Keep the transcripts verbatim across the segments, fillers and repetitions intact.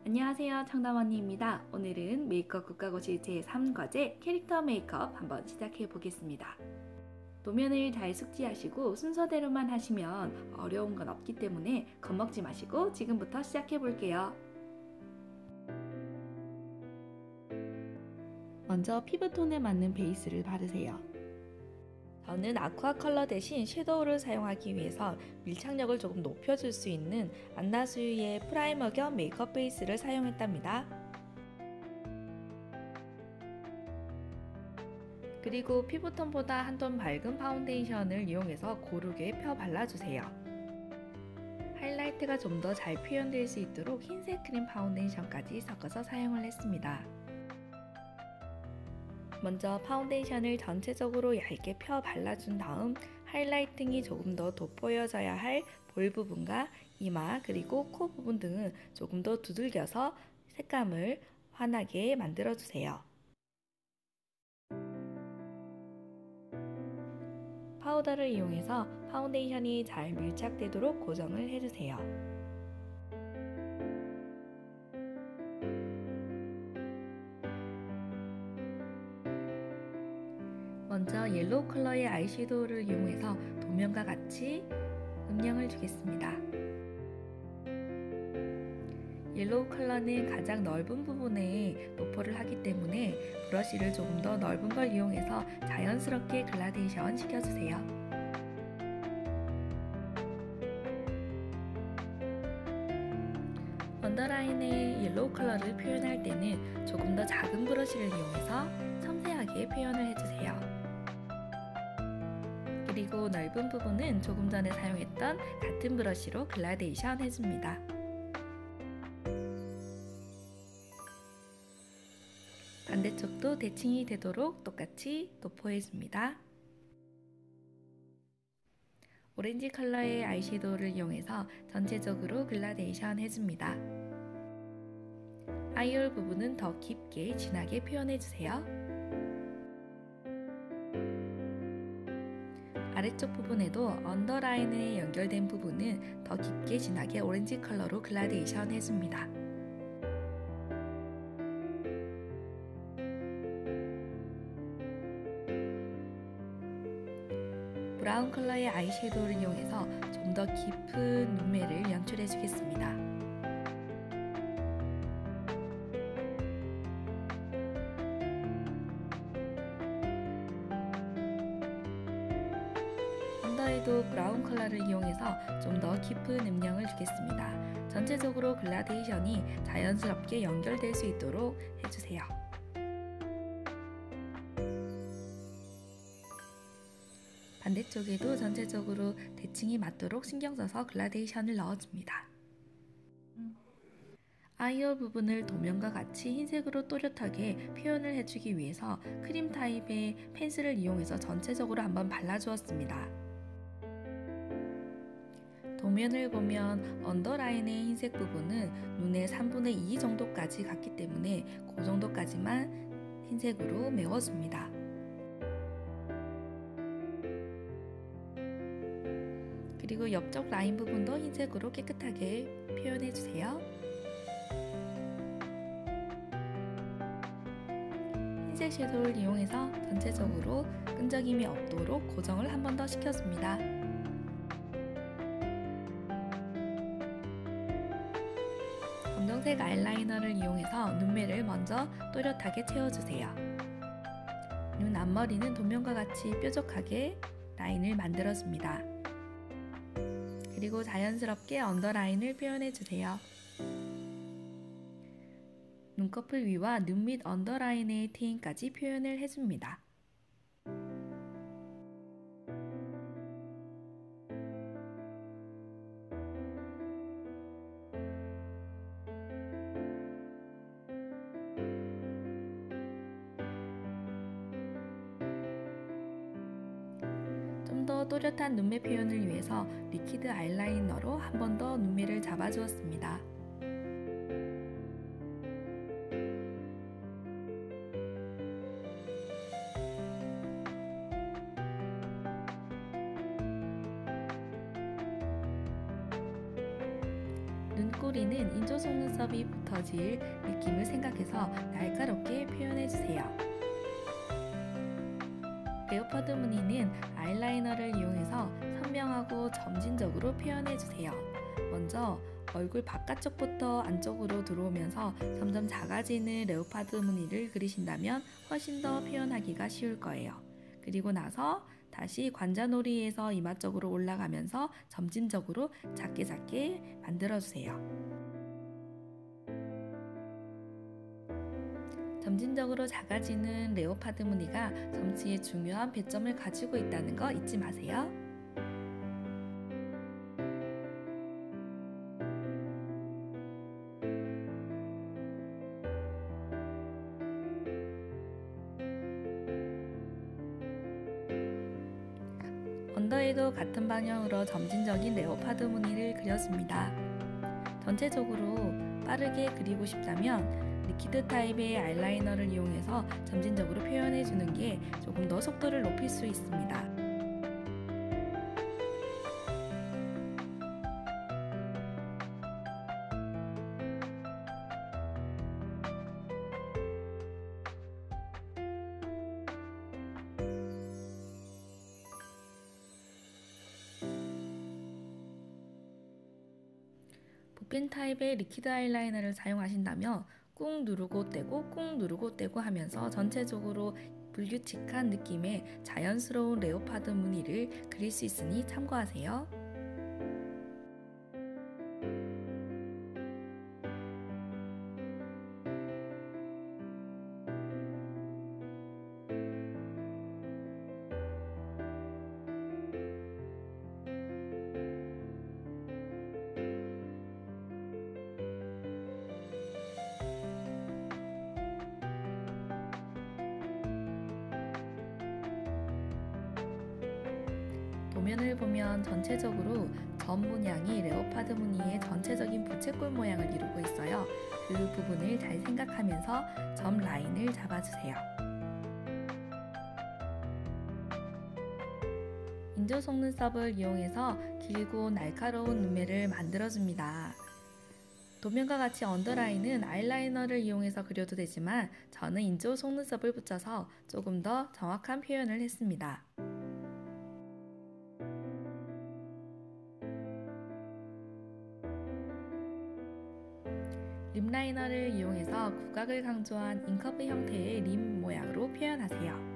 안녕하세요, 청담 언니입니다. 오늘은 메이크업 국가고시 제삼 과제 캐릭터 메이크업 한번 시작해 보겠습니다. 도면을 잘 숙지하시고 순서대로만 하시면 어려운 건 없기 때문에 겁먹지 마시고 지금부터 시작해 볼게요. 먼저 피부톤에 맞는 베이스를 바르세요. 저는 아쿠아 컬러 대신 섀도우를 사용하기 위해서 밀착력을 조금 높여줄 수 있는 안나수유의 프라이머 겸 메이크업 베이스를 사용했답니다. 그리고 피부톤보다 한 톤 밝은 파운데이션을 이용해서 고르게 펴 발라주세요. 하이라이트가 좀 더 잘 표현될 수 있도록 흰색 크림 파운데이션까지 섞어서 사용을 했습니다. 먼저 파운데이션을 전체적으로 얇게 펴 발라준 다음 하이라이팅이 조금 더 돋보여져야 할 볼 부분과 이마 그리고 코 부분 등은 조금 더 두들겨서 색감을 환하게 만들어주세요. 파우더를 이용해서 파운데이션이 잘 밀착되도록 고정을 해주세요. 먼저 옐로우 컬러의 아이섀도우를 이용해서 도면과 같이 음영을 주겠습니다. 옐로우 컬러는 가장 넓은 부분에 도포를 하기 때문에 브러쉬를 조금 더 넓은 걸 이용해서 자연스럽게 글라데이션 시켜주세요. 언더라인의 옐로우 컬러를 표현할 때는 조금 더 작은 브러쉬를 이용해서 섬세하게 표현을 해주세요. 그리고 넓은 부분은 조금 전에 사용했던 같은 브러쉬로 글라데이션 해줍니다. 반대쪽도 대칭이 되도록 똑같이 도포해줍니다. 오렌지 컬러의 아이섀도우를 이용해서 전체적으로 글라데이션 해줍니다. 아이홀 부분은 더 깊게 진하게 표현해주세요. 아래쪽 부분에도 언더라인에 연결된 부분은 더 깊게 진하게 오렌지 컬러로 글라데이션 해줍니다. 브라운 컬러의 아이섀도우를 이용해서 좀 더 깊은 눈매를 연출해 주겠습니다. 언더에도 브라운 컬러를 이용해서 좀 더 깊은 음영을 주겠습니다. 전체적으로 글라데이션이 자연스럽게 연결될 수 있도록 해주세요. 반대쪽에도 전체적으로 대칭이 맞도록 신경 써서 글라데이션을 넣어줍니다. 아이홀 부분을 도면과 같이 흰색으로 또렷하게 표현을 해주기 위해서 크림 타입의 펜슬을 이용해서 전체적으로 한번 발라주었습니다. 도면을 보면 언더라인의 흰색 부분은 눈의 삼분의 이 정도까지 갔기 때문에 그 정도까지만 흰색으로 메워줍니다. 그리고 옆쪽 라인 부분도 흰색으로 깨끗하게 표현해주세요. 흰색 섀도우를 이용해서 전체적으로 끈적임이 없도록 고정을 한 번 더 시켜줍니다. 검정색 아이라이너를 이용해서 눈매를 먼저 또렷하게 채워주세요. 눈 앞머리는 도면과 같이 뾰족하게 라인을 만들어줍니다. 그리고 자연스럽게 언더라인을 표현해주세요. 눈꺼풀 위와 눈 밑 언더라인의 트임까지 표현을 해줍니다. 좀 더 또렷한 눈매 표현을 위해서 리퀴드 아이라이너로 한 번 더 눈매를 잡아주었습니다. 눈곱 꼬리는 인조 속눈썹이 붙어질 느낌을 생각해서 날카롭게 표현해주세요. 레오파드 무늬는 아이라이너를 이용해서 선명하고 점진적으로 표현해주세요. 먼저 얼굴 바깥쪽부터 안쪽으로 들어오면서 점점 작아지는 레오파드 무늬를 그리신다면 훨씬 더 표현하기가 쉬울 거예요. 그리고 나서 다시 관자놀이에서 이마 쪽으로 올라가면서 점진적으로 작게 작게 만들어주세요. 점진적으로 작아지는 레오파드 무늬가 점치에 중요한 배점을 가지고 있다는 거 잊지 마세요. 언더에도 같은 방향으로 점진적인 레오파드 무늬를 그렸습니다. 전체적으로 빠르게 그리고 싶다면 리퀴드 타입의 아이라이너를 이용해서 점진적으로 표현해주는 게 조금 더 속도를 높일 수 있습니다. 붓펜 타입의 리퀴드 아이라이너를 사용하신다면 꾹 누르고 떼고 꾹 누르고 떼고 하면서 전체적으로 불규칙한 느낌의 자연스러운 레오파드 무늬를 그릴 수 있으니 참고하세요. 도면을 보면 전체적으로 점 문양이 레오파드 무늬의 전체적인 부채꼴 모양을 이루고 있어요. 그 부분을 잘 생각하면서 점 라인을 잡아주세요. 인조 속눈썹을 이용해서 길고 날카로운 눈매를 만들어줍니다. 도면과 같이 언더라인은 아이라이너를 이용해서 그려도 되지만 저는 인조 속눈썹을 붙여서 조금 더 정확한 표현을 했습니다. 립 라이너를 이용해서 구각을 강조한 인커브 형태의 립 모양으로 표현하세요.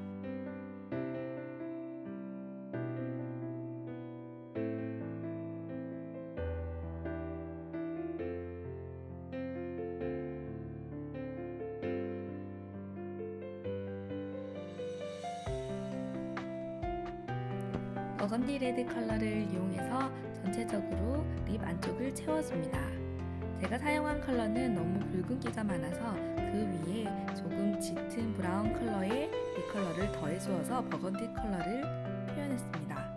버건디 레드 컬러를 이용해서 전체적으로 립 안쪽을 채워줍니다. 제가 사용한 컬러는 너무 붉은기가 많아서 그 위에 조금 짙은 브라운 컬러의 립 컬러를 더해주어서 버건디 컬러를 표현했습니다.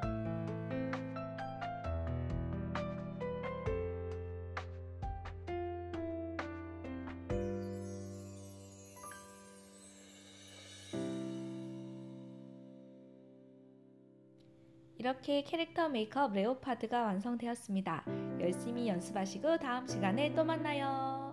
이렇게 캐릭터 메이크업 레오파드가 완성되었습니다. 열심히 연습하시고 다음 시간에 또 만나요.